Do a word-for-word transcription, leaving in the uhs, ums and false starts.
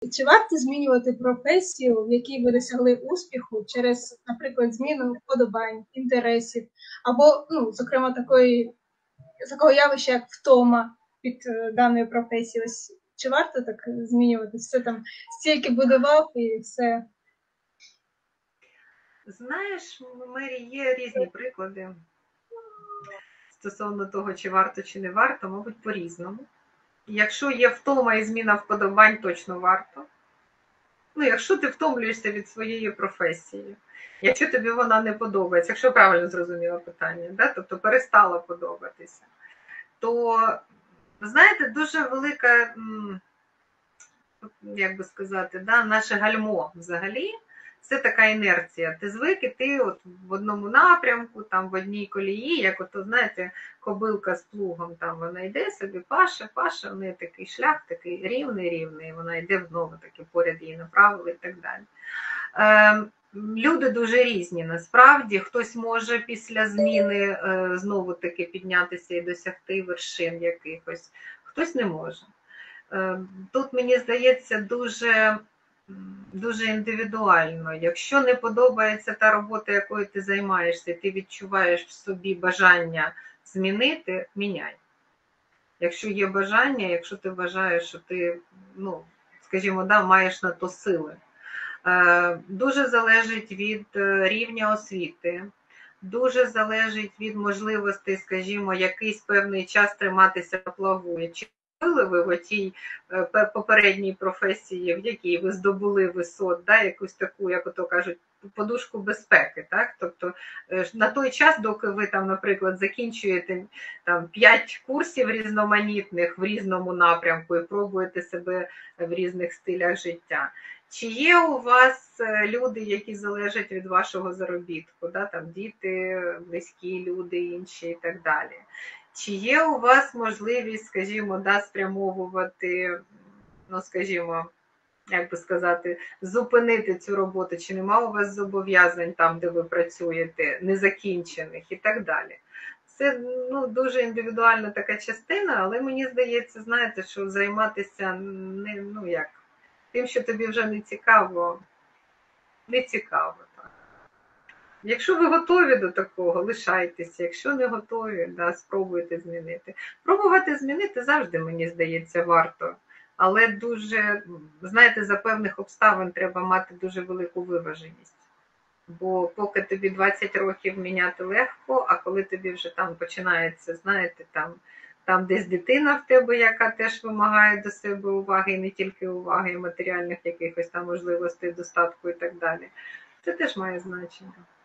Чи варто змінювати професію, в якій ви досягли успіху через, наприклад, зміну вподобань, інтересів, або, ну, зокрема, такої, такого явища, як втома від е, даної професії? Ось чи варто так змінювати? Все там стільки будував і все. Знаєш, Мері, є різні приклади стосовно того, чи варто, чи не варто, мабуть, по-різному. Якщо є втома і зміна вподобань, точно варто. Ну, якщо ти втомлюєшся від своєї професії, якщо тобі вона не подобається, якщо правильно зрозуміла питання, да? Тобто перестала подобатися, то, знаєте, дуже велика, як би сказати, да, наше гальмо взагалі, це така інерція. Ти звик іти от в одному напрямку, там в одній колії, як от, знаєте, кобилка з плугом, там вона йде собі, паше, паше, в неї такий шлях, такий рівний-рівний, вона йде знову таки поряд її направили і так далі. Е, люди дуже різні, насправді. Хтось може після зміни е, знову таки піднятися і досягти вершин якихось, хтось не може. Е, тут, мені здається, дуже дуже індивідуально. Якщо не подобається та робота, якою ти займаєшся, ти відчуваєш в собі бажання змінити, міняй. Якщо є бажання, якщо ти вважаєш, що ти, ну, скажімо, да, маєш на то сили. Дуже залежить від рівня освіти, дуже залежить від можливостей, скажімо, якийсь певний час триматися на плаву. Ви в тій попередній професії, в якій ви здобули висот, да, якусь таку, як ото кажуть, подушку безпеки. Так? Тобто на той час, доки ви, там, наприклад, закінчуєте там, п'ять курсів різноманітних в різному напрямку і пробуєте себе в різних стилях життя. Чи є у вас люди, які залежать від вашого заробітку, да? Там, діти, близькі люди, інші і так далі? Чи є у вас можливість, скажімо, да, спрямовувати, ну, скажімо, як би сказати, зупинити цю роботу, чи нема у вас зобов'язань там, де ви працюєте, незакінчених і так далі. Це, ну, дуже індивідуальна така частина, але мені здається, знаєте, що займатися не, ну, як, тим, що тобі вже не цікаво, не цікаво. Якщо ви готові до такого, лишайтеся. Якщо не готові, да, спробуйте змінити. Пробувати змінити завжди, мені здається, варто. Але дуже, знаєте, за певних обставин треба мати дуже велику виваженість. Бо поки тобі двадцять років міняти легко, а коли тобі вже там починається, знаєте, там, там десь дитина в тебе, яка теж вимагає до себе уваги, і не тільки уваги, і матеріальних якихось там можливостей, достатку і так далі. Це теж має значення.